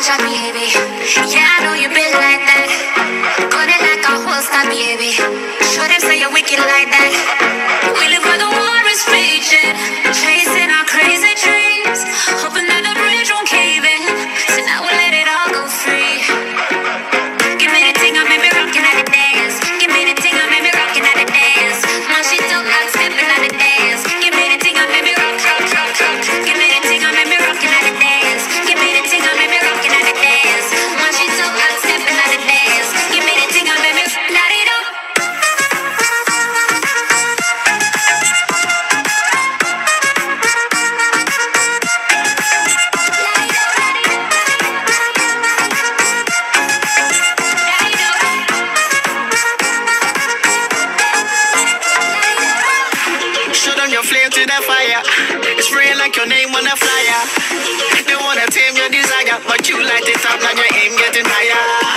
shot, baby. Yeah, I know you been like that. Got it like a holster, baby. Show them say you're wicked like that. We live where the war is raging, chasing our crazy dreams, hoping that the bridge won't cave in. So now we let it all go free. Give me the thing, I made me rockin' at the dance. Give me the thing, I made me rockin' at the dance. Now she don't like stepping at the dance. Give me the thing, I made me rock, rock, rock, rock. Give me the thing, I made me rockin' at the dance. Give me the thing, I made me rockin' at the dance. Now she don't like stepping at the dance. Give me the thing, I made me light it up. Flame to the fire, it's spraying like your name on a flyer. They wanna tame your desire, but you light it up, now your aim getting higher.